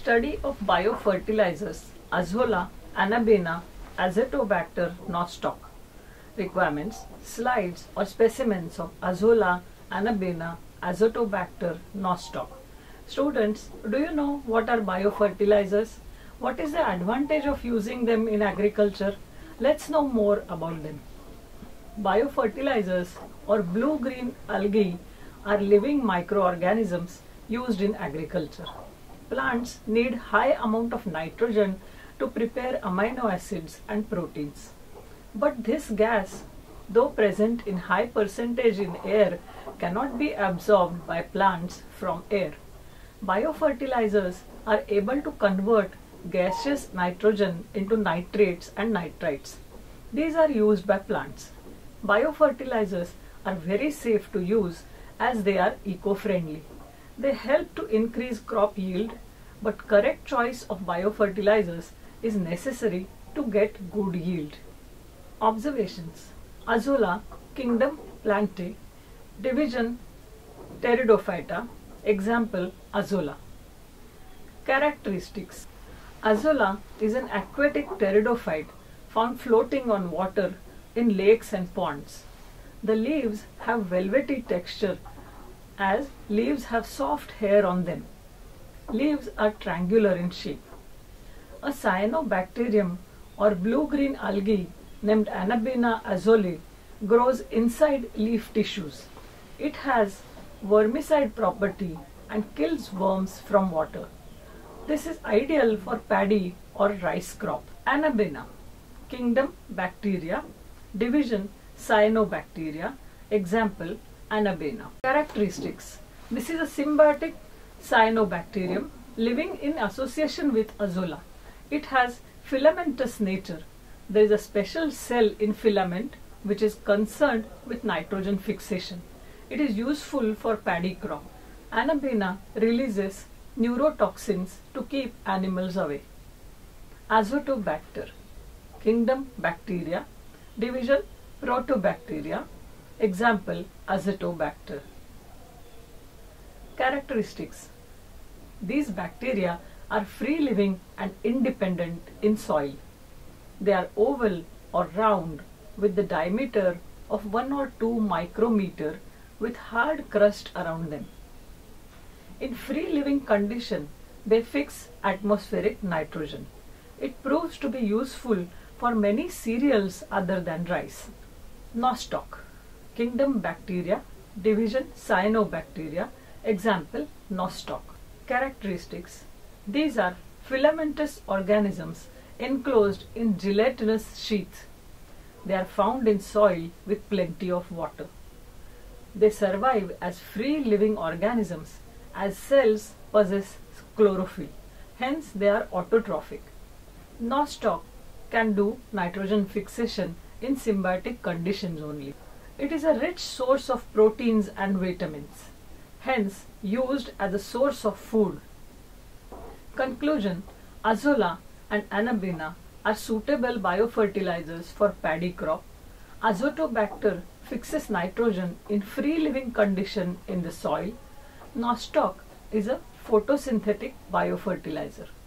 Study of biofertilizers Azolla, Anabaena, Azotobacter, nostoc. Requirements: slides or specimens of Azolla, Anabaena, Azotobacter, nostoc. Students, do you know what are biofertilizers? What is the advantage of using them in agriculture? Let's know more about them. Biofertilizers or blue-green algae are living microorganisms used in agriculture. Plants need high amount of nitrogen to prepare amino acids and proteins. But this gas, though present in high percentage in air, cannot be absorbed by plants from air. Biofertilizers are able to convert gaseous nitrogen into nitrates and nitrites. These are used by plants. Biofertilizers are very safe to use as they are eco-friendly. They help to increase crop yield, but correct choice of biofertilizers is necessary to get good yield. Observations: Azolla, kingdom Plantae, division Pteridophyta, example Azolla. Characteristics: Azolla is an aquatic pteridophyte found floating on water in lakes and ponds. The leaves have velvety texture as leaves have soft hair on them. Leaves are triangular in shape. A cyanobacterium or blue-green algae named Anabaena azole grows inside leaf tissues. It has vermicide property and kills worms from water. This is ideal for paddy or rice crop. Anabaena, kingdom bacteria, division cyanobacteria, example Anabaena. Characteristics: this is a symbiotic cyanobacterium living in association with Azolla. It has filamentous nature. There is a special cell in filament which is concerned with nitrogen fixation. It is useful for paddy crop. Anabaena releases neurotoxins to keep animals away. Azotobacter, kingdom bacteria, division Protobacteria, example Azotobacter. Characteristics: these bacteria are free-living and independent in soil. They are oval or round with the diameter of 1 or 2 micrometer with hard crust around them. In free-living condition, they fix atmospheric nitrogen. It proves to be useful for many cereals other than rice. Nostoc, kingdom bacteria, division cyanobacteria, example nostoc. Characteristics: these are filamentous organisms enclosed in gelatinous sheath. They are found in soil with plenty of water. They survive as free-living organisms as cells possess chlorophyll. Hence they are autotrophic. Nostoc can do nitrogen fixation in symbiotic conditions only. It is a rich source of proteins and vitamins, hence used as a source of food. Conclusion: Azolla and Anabaena are suitable biofertilizers for paddy crop. Azotobacter fixes nitrogen in free-living condition in the soil. Nostoc is a photosynthetic biofertilizer.